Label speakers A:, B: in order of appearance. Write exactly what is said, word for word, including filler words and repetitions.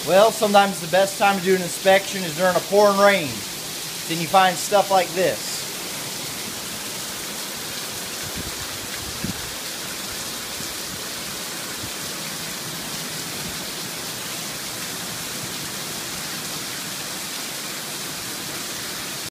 A: Well, sometimes the best time to do an inspection is during a pouring rain. Then you find stuff like this.